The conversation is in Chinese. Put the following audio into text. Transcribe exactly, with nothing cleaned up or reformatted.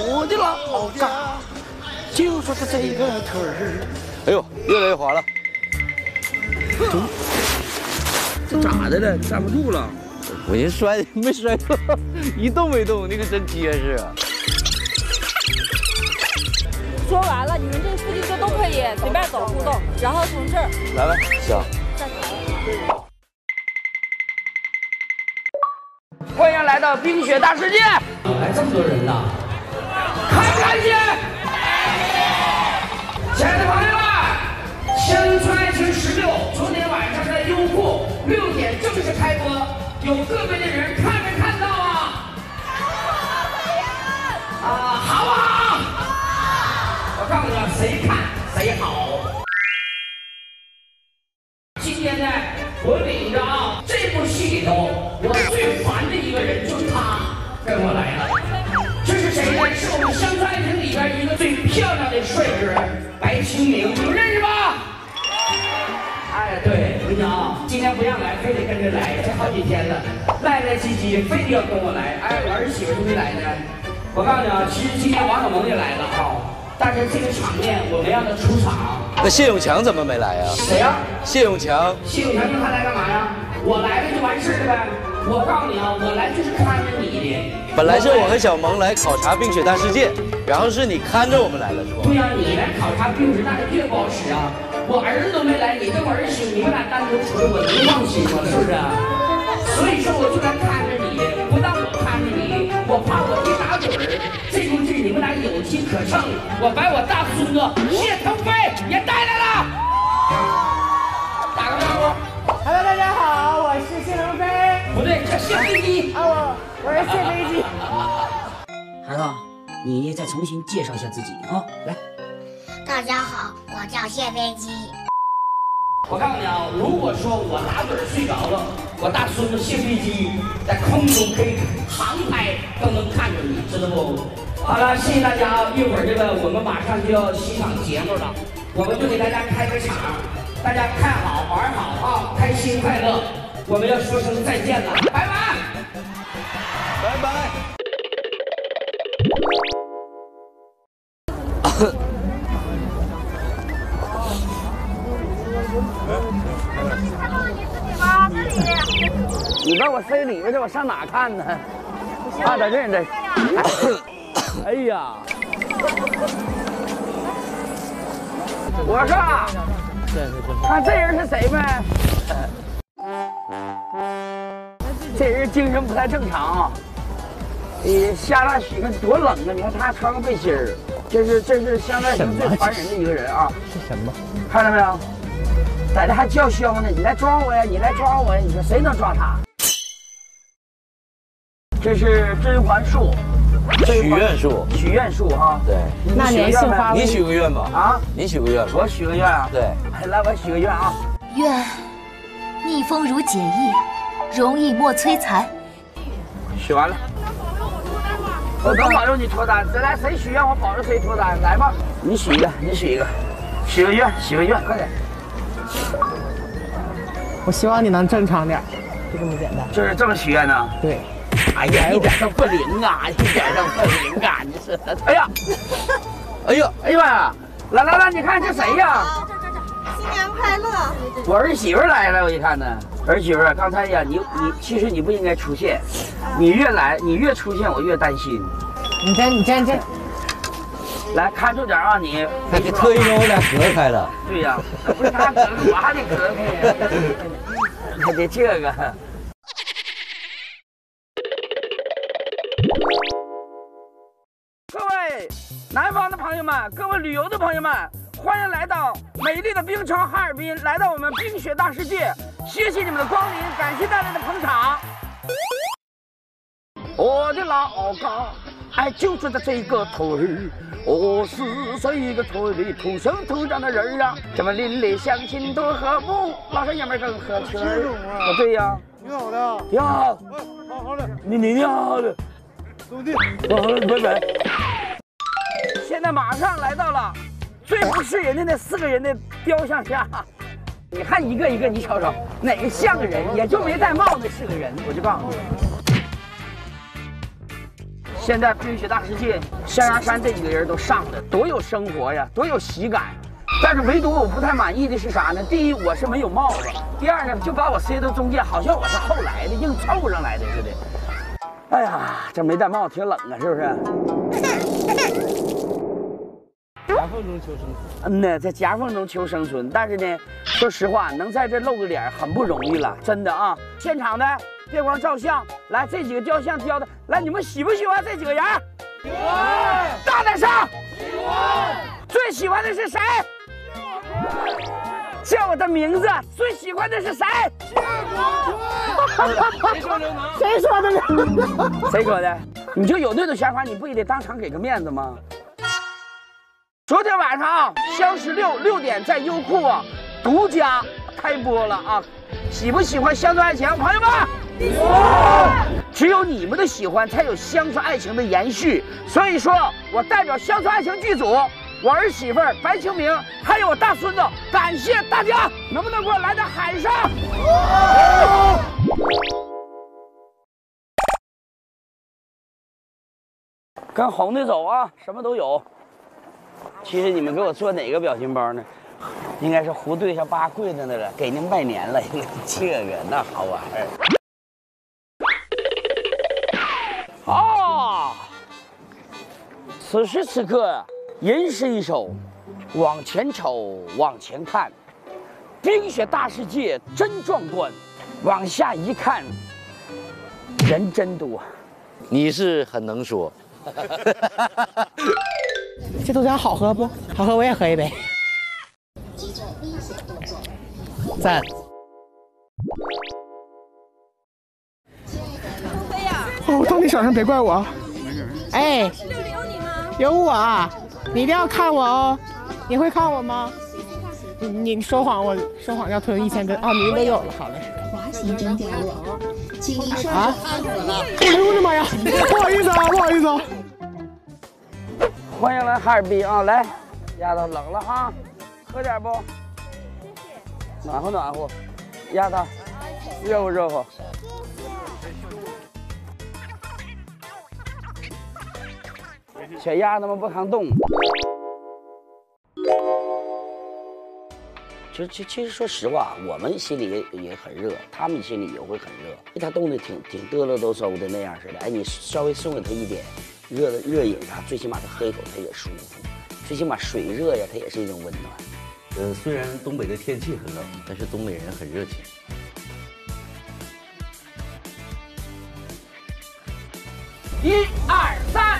我的老家就说他这个腿儿。 哎呦，越来越滑了。 这咋的了？站不住了。 我寻思摔没摔过，一动没动，那个真结实。 说完了，你们这附近就都可以随便走互动，然后从这儿来呗，行。 欢迎来到冰雪大世界！来这么多人呐，开不开心？亲爱的朋友们，乡村爱情十六昨天晚上在优酷六点正式开播，有个别的人看没看到啊？啊，好不好？我告诉你，谁看谁好。今天呢，我领着啊，这部戏里头我最烦的一个人就是他跟我来了。这是谁呢？是我们乡村爱情里边一个最漂亮的帅哥白清明，你们认识吧？哎，对，我跟你讲啊，今天不让来，非得跟着来，这好几天了，赖赖唧唧，非得要跟我来。哎，我儿媳妇就没来呢。我告诉你啊，其实今天王小蒙也来了啊，但是这个场面我没让他出场。 那谢永强怎么没来呀？ 谁呀？ 谢永强。 谢永强，他来干嘛呀？我来了就完事了呗。我告诉你啊，我来就是看着你的。 本来是我和小萌来考察冰雪大世界，然后是你看着我们来了，是吧？ 对呀、啊，你来考察冰雪大世界不好使啊。我儿子都没来，你跟我儿媳妇你们俩单独出来，我能放心吗？是不是？所以说我就来看着你，不但我看着你，我怕我一打盹儿，这出剧你们俩有机可乘。我把我大孙子谢腾飞也带来了，打个招呼。 Hello， 大家好，我是谢腾飞。 不对，叫谢飞机。 啊，我我是谢飞机。 孩子，你再重新介绍一下自己啊，来。 大家好，我叫谢飞机。 我告诉你啊，如果说我打盹睡着了，我大孙子谢飞机在空中可以航拍，都能看着你，知道不？好了，谢谢大家啊！一会儿这个我们马上就要欣赏节目了，我们就给大家开个场，大家看好玩好啊，开心快乐！我们要说声再见了，拜拜， 拜拜。 你把我塞里边去，我上哪看呢？啊，在这儿呢。哎呀，我说，看这人是谁没？这人精神不太正常啊。呃，下大雪看多冷啊！你看他还穿个背心儿，这是这是乡村爱情最烦人的一个人啊。 是什么？ 看到没有？在这还叫嚣呢！你来抓我呀！你来抓我呀！你说谁能抓他？这是甄嬛树， 许愿树， 许愿树哈。 对， 那年杏花你许个愿吧。 啊， 你许个愿吧。 我许个愿啊。 对， 来，我许个愿啊。 愿逆风如解意，容易莫摧残。 许完了。我能保佑你脱单，咱来谁许愿，我保佑谁脱单。来吧，你许一个，你许一个，许个愿，许个愿，快点。 我希望你能正常点，就这么简单。 就是这么许愿呢？ 对。 哎呀，一点都不灵啊，一点都不灵啊！你是，哎呀， 哎呀， 哎呀妈呀！来来来，你看这谁呀？ 这这这，新年快乐！ 我儿媳妇来了，我一看呢，儿媳妇，刚才呀，你你其实你不应该出现，你越来你越出现，我越担心。 你这你这这， 来看住点啊你！ 还给特意跟我俩隔开了。 对呀，不是他隔开，我还得隔开呀，还得这个。各位南方的朋友们，各位旅游的朋友们，欢迎来到美丽的冰城哈尔滨，来到我们冰雪大世界，谢谢你们的光临，感谢大家的捧场。我的老家，哎，就住在这个屯儿，我是这个村里土生土长的人啊，咱们邻里乡亲多和睦，老少爷们更合群儿。哦，对呀， 挺好的， 挺好， 好好的， 你你挺好的， 兄弟， 好了，拜拜。现在马上来到了最不是人的那四个人的雕像下，你看一个一个，你瞅瞅哪个像个人，也就没戴帽子是个人，我就告诉你。 现在冰雪大世界，象牙山这几个人都上了，多有生活呀，多有喜感。但是唯独我不太满意的是啥呢？第一，我是没有帽子；第二呢，就把我塞到中间，好像我是后来的，硬凑上来的似的。哎呀，这没戴帽子挺冷啊，是不是？ 夹缝中求生存。 嗯呢，在夹缝中求生存。但是呢，说实话，能在这露个脸很不容易了，真的啊！现场的别光照相，来这几个雕像雕的，来你们喜不喜欢这几个人？喜欢。大点声。喜欢。最喜欢的是谁？叫我的名字。最喜欢的是谁？谢国坤。谁说流氓？谁说的？谁说的？你就有那种想法，你不也得当场给个面子吗？昨天晚上啊，香十六六点在优酷啊独家开播了啊！喜不喜欢乡村爱情，朋友们？喜欢。只有你们的喜欢，才有乡村爱情的延续。所以说，我代表乡村爱情剧组，我儿媳妇白清明，还有我大孙子，感谢大家！能不能给我来点喊声？跟红的走啊，什么都有。其实你们给我做哪个表情包呢？应该是胡对上八跪在那了，给您拜年了。这个那好玩儿。哦，此时此刻，人是一首往前瞅，往前看，冰雪大世界真壮观。往下一看，人真多。 你是很能说。 这豆浆好喝不？好喝，我也喝一杯。赞。哦，到你手上别怪我。哎，有我，你一定要看我哦。你会看我吗？你你说谎，我说谎要吞一千根。哦，你都有了，好嘞。滑行真掉落，请您说啊！哎呦我的妈呀！不好意思啊，不好意思啊。 欢迎来哈尔滨啊！来，丫头冷了哈，喝点不？谢谢。暖和暖和，丫头，热乎热乎。小丫头们不抗冻。其实，其其实说实话，我们心里也也很热，他们心里也会很热。他冻得挺挺嘚了嘚嗖的那样似的。哎，你稍微送给他一点热的热饮啥，最起码他喝一口他也舒服，最起码水热呀，它也是一种温暖。 呃，虽然东北的天气很冷，但是东北人很热情。 一二三。